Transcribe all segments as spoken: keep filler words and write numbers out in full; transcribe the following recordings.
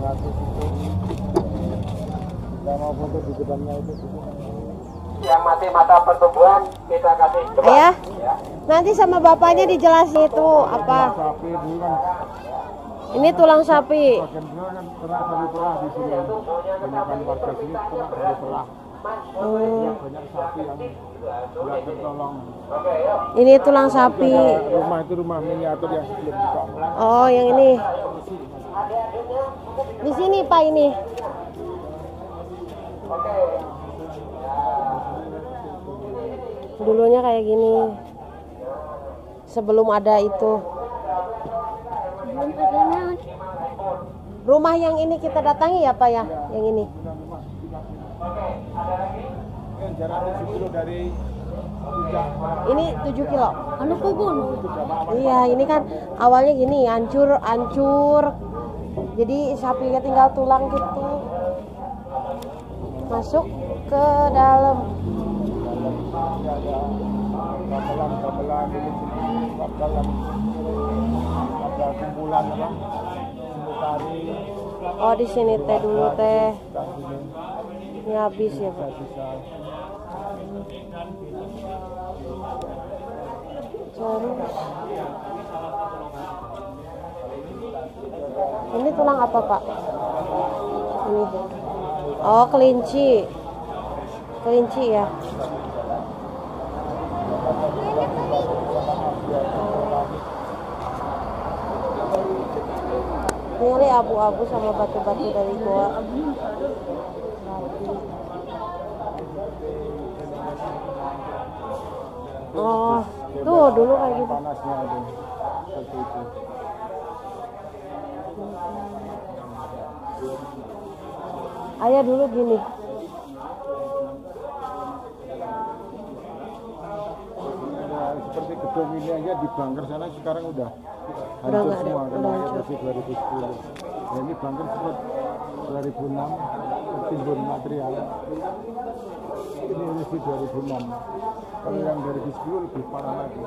ratus itu. Kita mau foto di depannya itu. Yang mati mata pertumbuhan kita kasih coba. Ayah, ya. Nanti sama bapaknya dijelasin itu apa. Sapi dulu kan. Ini tulang sapi. Bagian dulu kan pernah sapi perah di sini. Kebanyakan warga sini pernah sapi perah. Hmm. Banyak sapi yang nggak tertolong. Ini tulang sapi. Rumah itu rumah miniatur yang sebelum dibangun. Oh, yang ini. Di sini Pak ini. Dulunya kayak gini. Sebelum ada itu. Rumah yang ini kita datangi ya Pak ya? Yang ini. Jaraknya tujuh kilo dari Ini tujuh kilo. Anu kubun. Iya, ini kan awalnya gini, hancur, hancur. Jadi sapinya tinggal tulang gitu. Masuk ke dalam. gamelan-gamelan ini dalam ada kumpulan apa? Seni tari. Oh, di sini teh dulu teh. Ini habis ya, Pak. Terus ini tulang apa Pak? Ini. Oh, kelinci. Kelinci ya. Ini abu-abu sama batu-batu dari goa. Oh, tuh dulu kayak gitu. Panasnya itu seperti itu. Ayah dulu gini. Seperti gedung ini aja di bunker sana sekarang udah Udah hancur nggak ada, semua udah karena hancur. erupsi dua ribu sepuluh. Nah, ini bunker sempat dua ribu enam tertimbun material. Ini erupsi dua ribu enam. Kalau yang dua ribu sepuluh lebih parah lagi.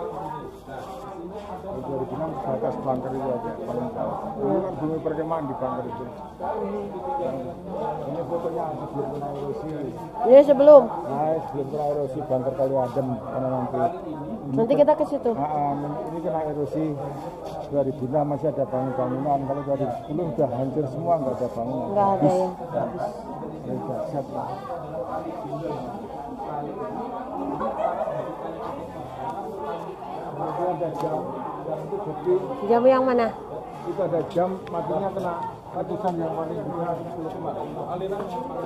dua ribu enam batas bunker itu aja paling jauh. Ini kan bumi perkemahan di bunker itu. Ini fotonya sebelum kena erosi. Ini sebelum. Nah, sebelum kena erosi bunker kali adem karena nanti. Nanti kita ke situ. Nah, ini kena erosi dua ribu enam masih ada bangunan-bangunan. Kalau dua ribu sepuluh udah hancur semua, nggak ada bangunan. Nggak ada ya. Habis. Dahsyat lah. Kemudian ada jam, jam itu bukti. Jam yang mana? Itu ada jam matinya kena ratusan yang paling berat sepuluh kemarin. Aliran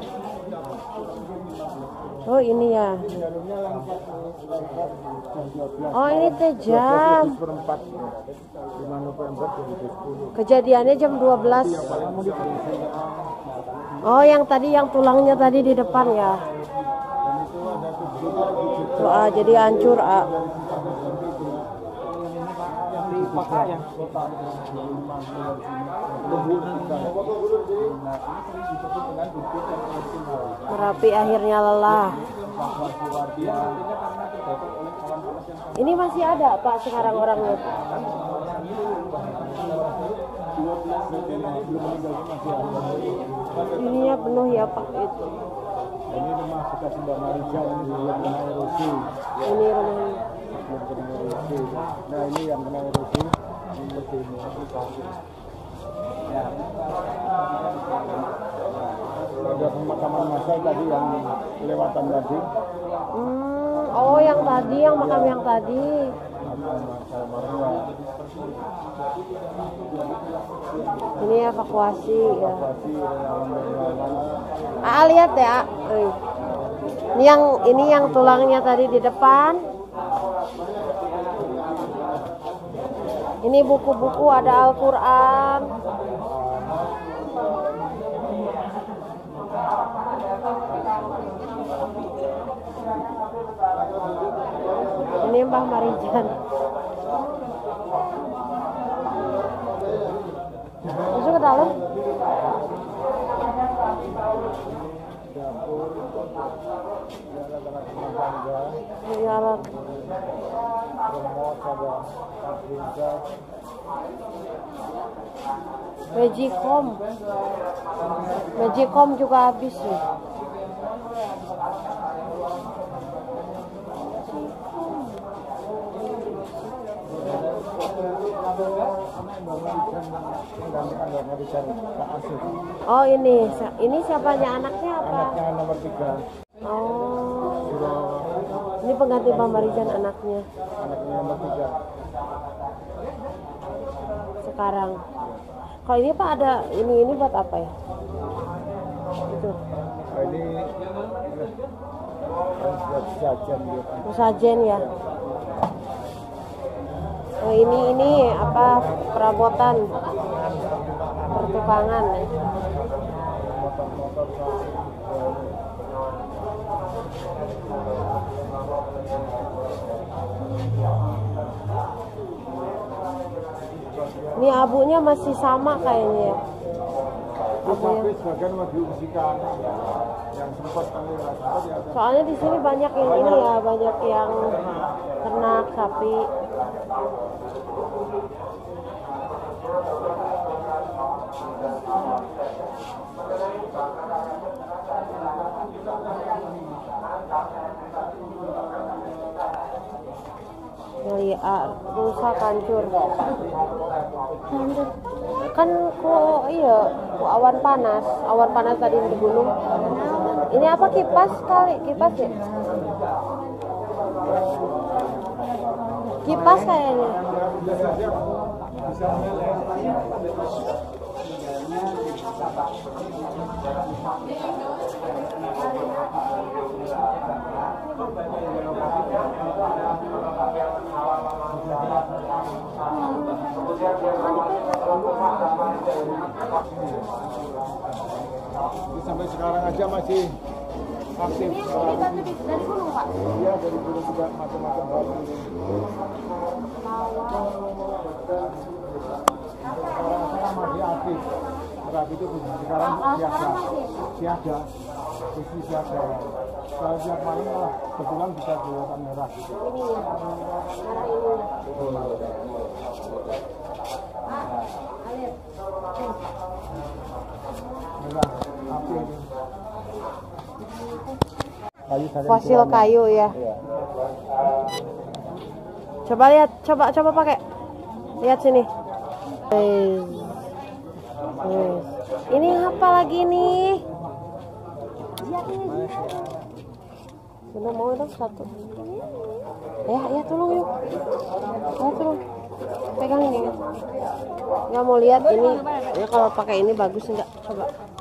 Oh, ini ya. jarumnya lengkap lengkap jam dua belas. Oh, ini teh jam. Seperempat lima November dua ribu sepuluh. Kejadiannya jam dua belas. Yang paling mudik dari sini. Oh, yang tadi yang tulangnya tadi di depan ya. Dan itu ada tujuh tujuh Tuh, ah, jadi hancur ah. yang di Paka ya. Merapi akhirnya lelah. Ini masih ada Pak sekarang orangnya. Ininya penuh ya Pak itu. Ini rumah bekas Mbak Marija ini belum kena erosi. Ini rumahnya. Belum kena erosi. Nah ini yang kena erosi. Ini lebih ini. Ya. Ada pemakaman massal tadi yang kelewatan tadi. Hmm, oh yang tadi, yang makam yang tadi. Ini evakuasi ya. Ah, lihat ya. Eh. Ini yang ini yang tulangnya tadi di depan. Ini buku-buku, ada Al-Qur'an. Ini Mbah Marijan. Masuk ke dalam. dapur, ini alat-alat rumah tangga, Ini alat. remote, ada princess, Magicom. Magicom juga habis nih. menggantikan Mbak Marijan Pak Asif. Oh ini, ini siapanya, anaknya apa? Anaknya nomor tiga, Oh, Suro, ini pengganti Mbak Marijan anaknya anaknya nomor tiga. sekarang. Kalau ini Pak ada ini ini buat apa ya? Itu Nah, ini eh, buat jajan gitu. sajen ya. Oh ini ini apa perabotan pertukangan ya. Motor-motor Ini abunya masih sama kayaknya ya. Abunya. tapi sebagian mau diungsikan yang sempat kami sempat ya ada. Soalnya di sini banyak yang ini ya, banyak yang ternak sapi. Ngeliat rusak hancur. Kan kok iya, kok awan panas, awan panas tadi di gunung. Ini apa, kipas kali, kipas ya? Kipas kayaknya. Ini sampai sekarang aja masih aktif. Dari gunung Pak? Iya, dari dulu juga macam-macam hal. Sekarang masih aktif. Merapi itu sekarang siaga, siaga, posisi siaga. Kalau tiap malam malah kebetulan bisa kelihatan merah gitu. Ini ya, merah ini. Ah, alir. Merah, api ini. Kayu saling Fosil tuanya. kayu ya. Iya. Coba lihat, coba coba pakai. Lihat sini. Wes. Wes. Ini apa lagi nih? Sudah mau dong satu. Ya, ya tolong yuk. Ya tolong. Pegang ini. Nggak mau lihat ini. Ya kalau pakai ini bagus enggak? Coba.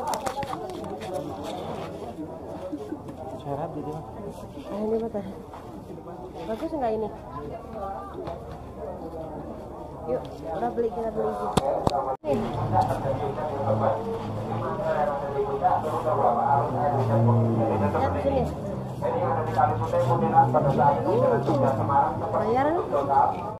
Syarat gitu. Ah, ini betul. Bagus enggak ini? Yuk, udah beli, kita beli sih. Nih. Lihat sini. Bayaran.